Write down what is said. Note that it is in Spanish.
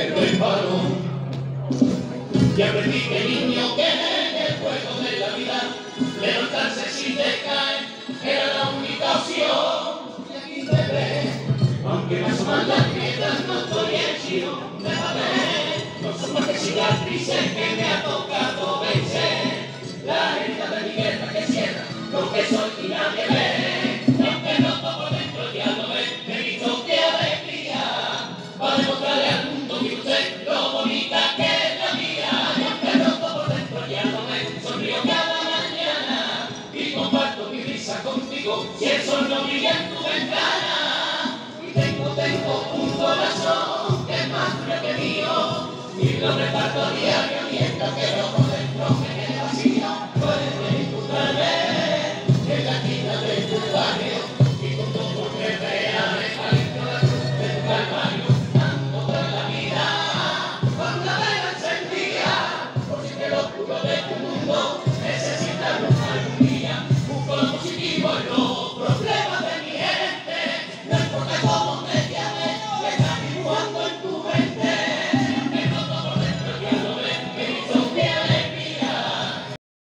me preparo. Y aprendí que niño que en el juego de la vida levantarse sin decaer era la única opción. Y aquí te ves, aunque me asoman las grietas, no estoy hecho de papel. No son más que cicatrices que me ha tocado vencer. La herida de mi guerra que cierra lo que soy y nadie ve. Y aunque roto por dentro ya lo ve, me he visto qué alegría para demostrarle al mundo que usted lo bonita que es la mía. Y aunque roto por dentro ya lo ve, sonrío cada mañana y comparto mi risa contigo si el sol no brilla en tu ventana. Y tengo un corazón que es más frío que mío y lo reparto a diario mientras que lo